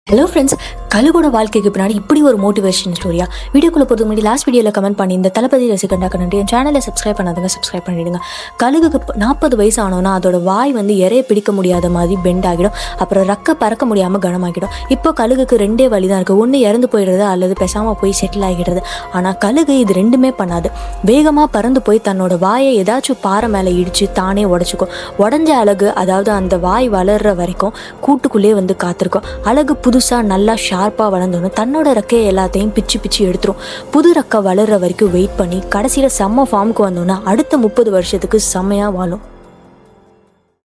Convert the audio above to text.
Hello friends, கழுகோட வாழ்க்கைக்கு பின்னாடி இப்படி ஒரு மோட்டிவேஷன் ஸ்டோரியா? வீடியோக்குள்ள போகிறதுக்கு முன்னாடி லாஸ்ட் வீடியோவில் கமெண்ட் பண்ணி இந்த தளபதி ரசிகண்டாக்க நன்றி. என் சேனலை சப்ஸ்கிரைப் பண்ணாதுங்க, சப்ஸ்கிரைப் பண்ணிவிடுங்க. கழுகுக்கு 40 வயசு ஆனோன்னா அதோட வாய் இறைய பிடிக்க முடியாத மாதிரி பெண்ட் ஆகிடும். அப்புறம் ரக்க பறக்க முடியாமல் கனமாகிடும். இப்போ கழுகுக்கு ரெண்டே வழி தான் இருக்குது. ஒன்று இறந்து போயிடுறது, அல்லது பேசாமல் போய் செட்டில் ஆகிடுறது. ஆனால் கழுகு இது ரெண்டுமே பண்ணாது. வேகமாக பறந்து போய் தன்னோட வாயை ஏதாச்சும் பாறை மேலே இடித்து தானே உடச்சிக்கும். உடஞ்ச அழகு, அதாவது அந்த வாய் வளர்கிற வரைக்கும் கூட்டுக்குள்ளேயே காத்திருக்கும். அழகு புதுசாக நல்லா ஷார்ப்பாக வளர்ந்தோன்னு தன்னோட ரெக்கையை எல்லாத்தையும் பிச்சு பிச்சு எடுத்துரும். புது ரெக்கை வளர்கிற வரைக்கும் வெயிட் பண்ணி கடைசியில் செம்ம ஃபார்முக்கு வந்தோன்னா அடுத்த 30 வருஷத்துக்கு செம்மையாக வாழும்.